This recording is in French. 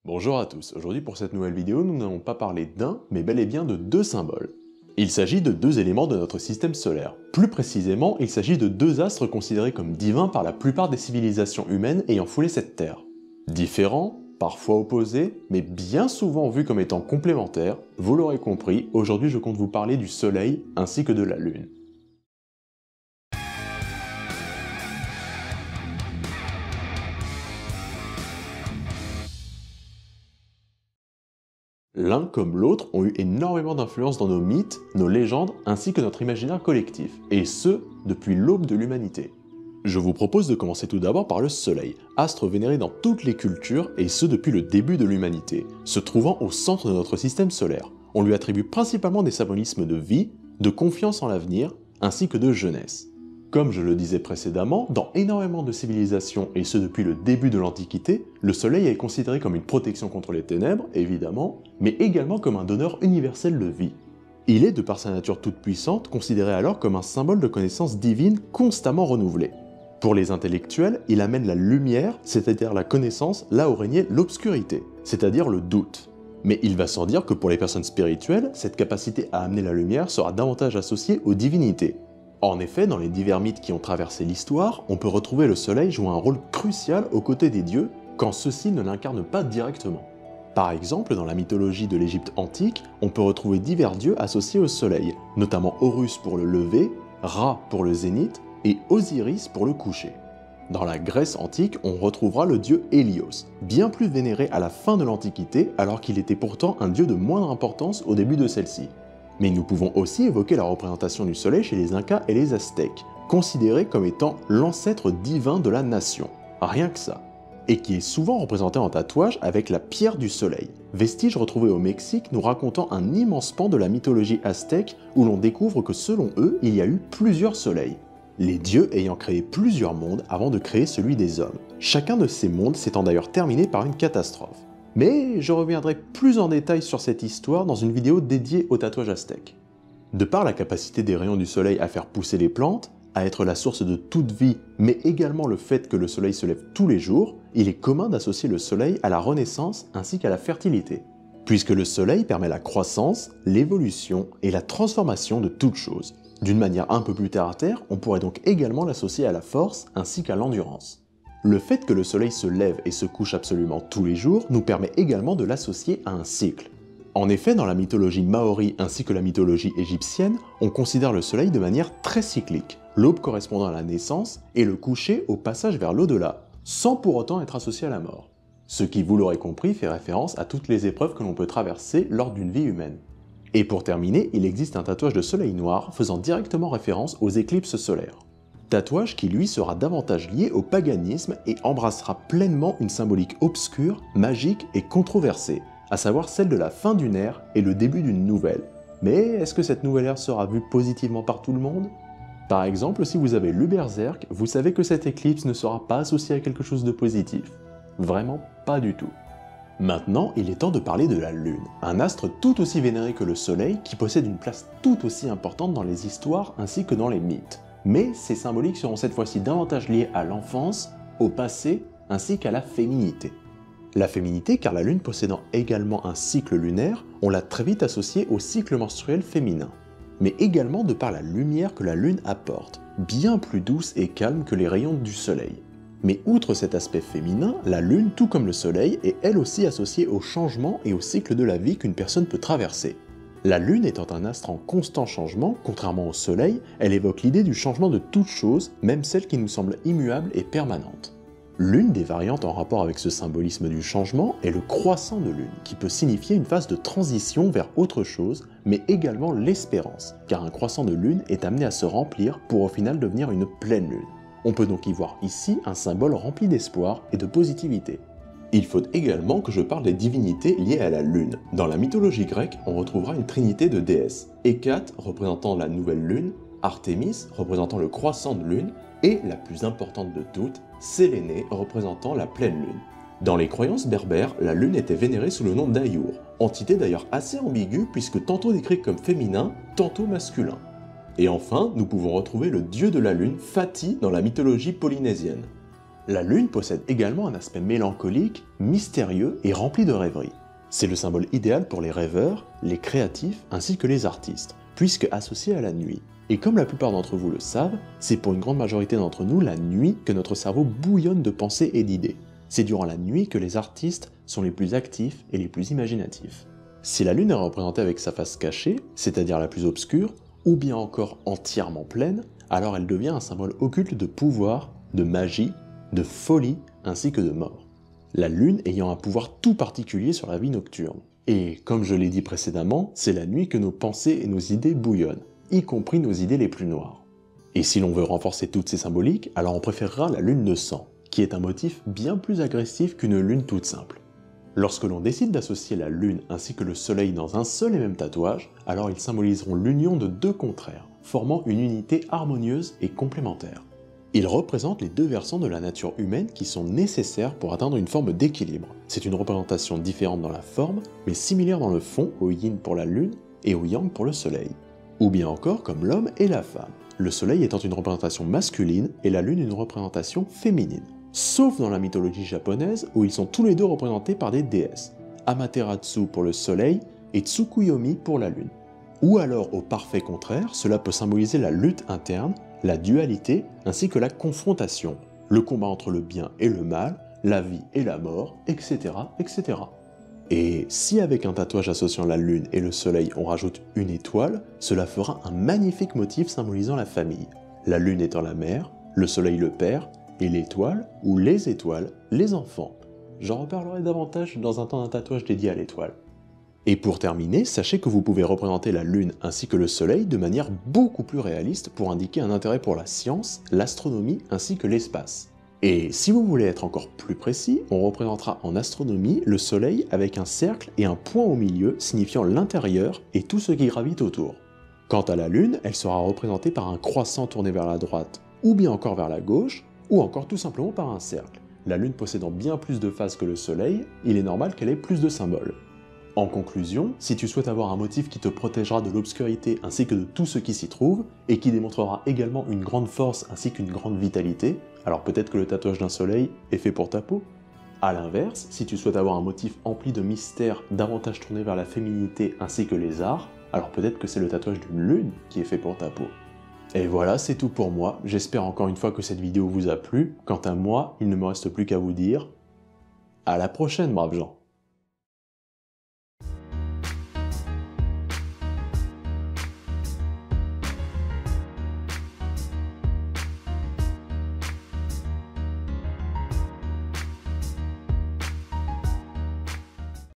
Bonjour à tous, aujourd'hui pour cette nouvelle vidéo, nous n'allons pas parler d'un, mais bel et bien de deux symboles. Il s'agit de deux éléments de notre système solaire. Plus précisément, il s'agit de deux astres considérés comme divins par la plupart des civilisations humaines ayant foulé cette Terre. Différents, parfois opposés, mais bien souvent vus comme étant complémentaires, vous l'aurez compris, aujourd'hui je compte vous parler du Soleil ainsi que de la Lune. L'un comme l'autre ont eu énormément d'influence dans nos mythes, nos légendes, ainsi que notre imaginaire collectif, et ce, depuis l'aube de l'humanité. Je vous propose de commencer tout d'abord par le Soleil, astre vénéré dans toutes les cultures, et ce depuis le début de l'humanité, se trouvant au centre de notre système solaire. On lui attribue principalement des symbolismes de vie, de confiance en l'avenir, ainsi que de jeunesse. Comme je le disais précédemment, dans énormément de civilisations, et ce depuis le début de l'Antiquité, le Soleil est considéré comme une protection contre les ténèbres, évidemment, mais également comme un donneur universel de vie. Il est, de par sa nature toute puissante, considéré alors comme un symbole de connaissance divine constamment renouvelée. Pour les intellectuels, il amène la lumière, c'est-à-dire la connaissance, là où régnait l'obscurité, c'est-à-dire le doute. Mais il va sans dire que pour les personnes spirituelles, cette capacité à amener la lumière sera davantage associée aux divinités. En effet, dans les divers mythes qui ont traversé l'histoire, on peut retrouver le Soleil jouer un rôle crucial aux côtés des dieux quand ceux-ci ne l'incarnent pas directement. Par exemple, dans la mythologie de l'Égypte antique, on peut retrouver divers dieux associés au Soleil, notamment Horus pour le lever, Ra pour le zénith et Osiris pour le coucher. Dans la Grèce antique, on retrouvera le dieu Hélios, bien plus vénéré à la fin de l'Antiquité alors qu'il était pourtant un dieu de moindre importance au début de celle-ci. Mais nous pouvons aussi évoquer la représentation du Soleil chez les Incas et les Aztèques, considérés comme étant l'ancêtre divin de la nation, rien que ça, et qui est souvent représenté en tatouage avec la pierre du Soleil, vestige retrouvé au Mexique nous racontant un immense pan de la mythologie aztèque où l'on découvre que selon eux, il y a eu plusieurs soleils, les dieux ayant créé plusieurs mondes avant de créer celui des hommes, chacun de ces mondes s'étant d'ailleurs terminé par une catastrophe. Mais je reviendrai plus en détail sur cette histoire dans une vidéo dédiée au tatouage aztèque. De par la capacité des rayons du soleil à faire pousser les plantes, à être la source de toute vie, mais également le fait que le soleil se lève tous les jours, il est commun d'associer le soleil à la renaissance ainsi qu'à la fertilité. Puisque le soleil permet la croissance, l'évolution et la transformation de toute chose. D'une manière un peu plus terre à terre, on pourrait donc également l'associer à la force ainsi qu'à l'endurance. Le fait que le soleil se lève et se couche absolument tous les jours nous permet également de l'associer à un cycle. En effet, dans la mythologie maori ainsi que la mythologie égyptienne, on considère le soleil de manière très cyclique, l'aube correspondant à la naissance et le coucher au passage vers l'au-delà, sans pour autant être associé à la mort. Ce qui, vous l'aurez compris, fait référence à toutes les épreuves que l'on peut traverser lors d'une vie humaine. Et pour terminer, il existe un tatouage de soleil noir faisant directement référence aux éclipses solaires. Tatouage qui lui sera davantage lié au paganisme et embrassera pleinement une symbolique obscure, magique et controversée, à savoir celle de la fin d'une ère et le début d'une nouvelle. Mais est-ce que cette nouvelle ère sera vue positivement par tout le monde? Par exemple, si vous avez lu Berserk, vous savez que cette éclipse ne sera pas associée à quelque chose de positif. Vraiment pas du tout. Maintenant, il est temps de parler de la Lune, un astre tout aussi vénéré que le Soleil qui possède une place tout aussi importante dans les histoires ainsi que dans les mythes. Mais ces symboliques seront cette fois-ci davantage liées à l'enfance, au passé, ainsi qu'à la féminité. La féminité, car la Lune possédant également un cycle lunaire, on l'a très vite associée au cycle menstruel féminin. Mais également de par la lumière que la Lune apporte, bien plus douce et calme que les rayons du Soleil. Mais outre cet aspect féminin, la Lune, tout comme le Soleil, est elle aussi associée au changement et au cycle de la vie qu'une personne peut traverser. La Lune étant un astre en constant changement, contrairement au Soleil, elle évoque l'idée du changement de toute chose, même celle qui nous semble immuable et permanente. L'une des variantes en rapport avec ce symbolisme du changement est le croissant de Lune, qui peut signifier une phase de transition vers autre chose, mais également l'espérance, car un croissant de Lune est amené à se remplir pour au final devenir une pleine Lune. On peut donc y voir ici un symbole rempli d'espoir et de positivité. Il faut également que je parle des divinités liées à la Lune. Dans la mythologie grecque, on retrouvera une trinité de déesses. Hécate, représentant la nouvelle Lune, Artémis, représentant le croissant de Lune, et la plus importante de toutes, Sélénée, représentant la pleine Lune. Dans les croyances berbères, la Lune était vénérée sous le nom d'Ayour, entité d'ailleurs assez ambiguë puisque tantôt décrit comme féminin, tantôt masculin. Et enfin, nous pouvons retrouver le dieu de la Lune, Fati, dans la mythologie polynésienne. La lune possède également un aspect mélancolique, mystérieux et rempli de rêveries. C'est le symbole idéal pour les rêveurs, les créatifs ainsi que les artistes, puisque associé à la nuit. Et comme la plupart d'entre vous le savent, c'est pour une grande majorité d'entre nous la nuit que notre cerveau bouillonne de pensées et d'idées. C'est durant la nuit que les artistes sont les plus actifs et les plus imaginatifs. Si la lune est représentée avec sa face cachée, c'est-à-dire la plus obscure, ou bien encore entièrement pleine, alors elle devient un symbole occulte de pouvoir, de magie, de folie ainsi que de mort. La lune ayant un pouvoir tout particulier sur la vie nocturne. Et comme je l'ai dit précédemment, c'est la nuit que nos pensées et nos idées bouillonnent, y compris nos idées les plus noires. Et si l'on veut renforcer toutes ces symboliques, alors on préférera la lune de sang, qui est un motif bien plus agressif qu'une lune toute simple. Lorsque l'on décide d'associer la lune ainsi que le soleil dans un seul et même tatouage, alors ils symboliseront l'union de deux contraires, formant une unité harmonieuse et complémentaire. Ils représentent les deux versants de la nature humaine qui sont nécessaires pour atteindre une forme d'équilibre. C'est une représentation différente dans la forme, mais similaire dans le fond au yin pour la lune et au yang pour le soleil. Ou bien encore comme l'homme et la femme, le soleil étant une représentation masculine et la lune une représentation féminine. Sauf dans la mythologie japonaise où ils sont tous les deux représentés par des déesses, Amaterasu pour le soleil et Tsukuyomi pour la lune. Ou alors au parfait contraire, cela peut symboliser la lutte interne, la dualité ainsi que la confrontation, le combat entre le bien et le mal, la vie et la mort, etc. etc. Et si avec un tatouage associant la lune et le soleil on rajoute une étoile, cela fera un magnifique motif symbolisant la famille, la lune étant la mère, le soleil le père, et l'étoile, ou les étoiles, les enfants. J'en reparlerai davantage dans un temps d'un tatouage dédié à l'étoile. Et pour terminer, sachez que vous pouvez représenter la lune ainsi que le soleil de manière beaucoup plus réaliste pour indiquer un intérêt pour la science, l'astronomie ainsi que l'espace. Et si vous voulez être encore plus précis, on représentera en astronomie le soleil avec un cercle et un point au milieu signifiant l'intérieur et tout ce qui gravite autour. Quant à la lune, elle sera représentée par un croissant tourné vers la droite ou bien encore vers la gauche, ou encore tout simplement par un cercle. La lune possédant bien plus de faces que le soleil, il est normal qu'elle ait plus de symboles. En conclusion, si tu souhaites avoir un motif qui te protégera de l'obscurité ainsi que de tout ce qui s'y trouve, et qui démontrera également une grande force ainsi qu'une grande vitalité, alors peut-être que le tatouage d'un soleil est fait pour ta peau. A l'inverse, si tu souhaites avoir un motif empli de mystère davantage tourné vers la féminité ainsi que les arts, alors peut-être que c'est le tatouage d'une lune qui est fait pour ta peau. Et voilà, c'est tout pour moi, j'espère encore une fois que cette vidéo vous a plu. Quant à moi, il ne me reste plus qu'à vous dire à la prochaine, braves gens.